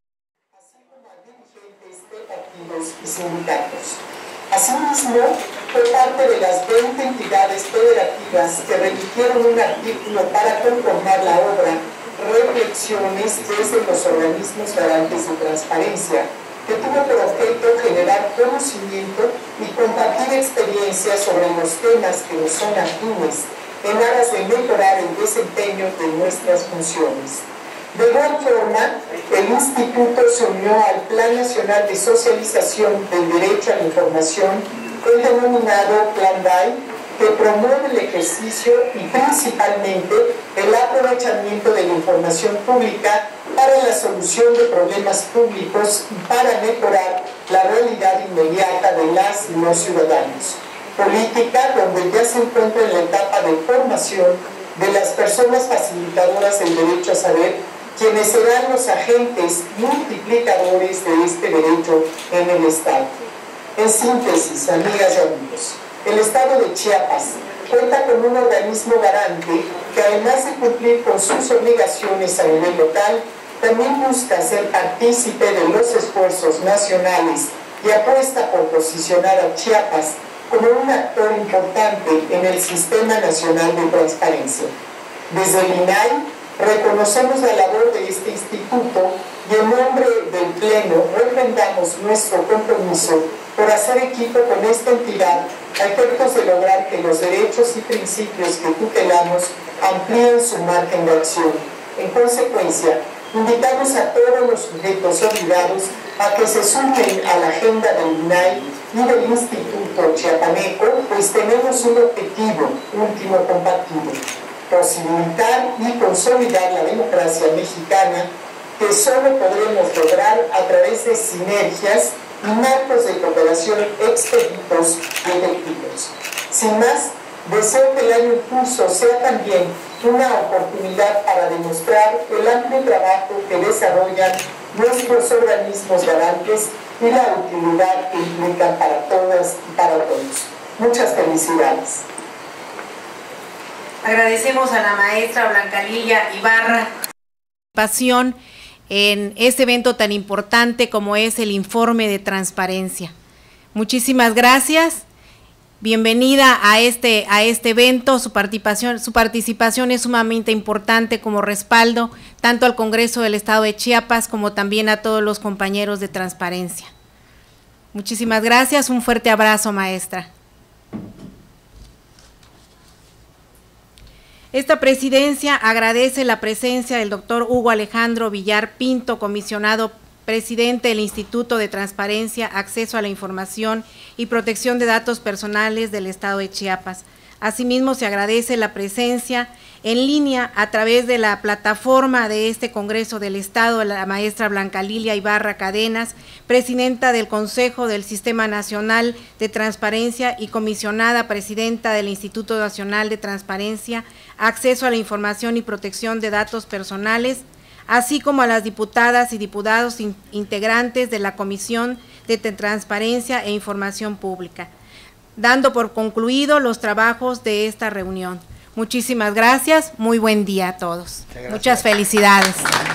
así como a dirigentes de partidos y sindicatos. Asimismo, fue parte de las 20 entidades federativas que remitieron un artículo para conformar la obra Reflexiones desde los organismos garantes de transparencia, que tuvo por objeto generar conocimiento y compartir experiencias sobre los temas que nos son afines, en aras de mejorar el desempeño de nuestras funciones. De igual forma, el Instituto se unió al Plan Nacional de Socialización del Derecho a la Información, el denominado Plan DAI, que promueve el ejercicio y principalmente el aprovechamiento de la información pública para la solución de problemas públicos y para mejorar la realidad inmediata de las y los ciudadanos. Política donde ya se encuentra en la etapa de formación de las personas facilitadoras del derecho a saber, quienes serán los agentes multiplicadores de este derecho en el Estado. En síntesis, amigas y amigos, el Estado de Chiapas cuenta con un organismo garante que, además de cumplir con sus obligaciones a nivel local, también busca ser partícipe de los esfuerzos nacionales y apuesta por posicionar a Chiapas como un actor importante en el Sistema Nacional de Transparencia. Desde el INAI reconocemos la labor de este instituto y en nombre del Pleno refrendamos nuestro compromiso por hacer equipo con esta entidad a efectos de lograr que los derechos y principios que tutelamos amplíen su margen de acción. En consecuencia, invitamos a todos los sujetos obligados a que se sumen a la agenda del INAI y del Instituto Chiapaneco, pues tenemos un objetivo último compartido: posibilitar y consolidar la democracia mexicana, que solo podremos lograr a través de sinergias y marcos de cooperación expeditos y efectivos. Sin más, deseo que el año en curso sea también una oportunidad para demostrar el amplio trabajo que desarrollan nuestros organismos garantes y la utilidad que implican para todas y para todos. Muchas felicidades. Agradecemos a la maestra Blanca Lilia Ibarra pasión en este evento tan importante como es el informe de transparencia. Muchísimas gracias. Bienvenida a este evento. Su participación es sumamente importante como respaldo tanto al Congreso del Estado de Chiapas como también a todos los compañeros de transparencia. Muchísimas gracias. Un fuerte abrazo, maestra. Esta presidencia agradece la presencia del doctor Hugo Alejandro Villar Pinto, comisionado presidente del Instituto de Transparencia, Acceso a la Información y Protección de Datos Personales del Estado de Chiapas. Asimismo, se agradece la presencia en línea a través de la plataforma de este Congreso del Estado, la maestra Blanca Lilia Ibarra Cadenas, presidenta del Consejo del Sistema Nacional de Transparencia y comisionada presidenta del Instituto Nacional de Transparencia, Acceso a la Información y Protección de Datos Personales, así como a las diputadas y diputados integrantes de la Comisión de Transparencia e Información Pública, dando por concluido los trabajos de esta reunión. Muchísimas gracias, muy buen día a todos. Muchas felicidades.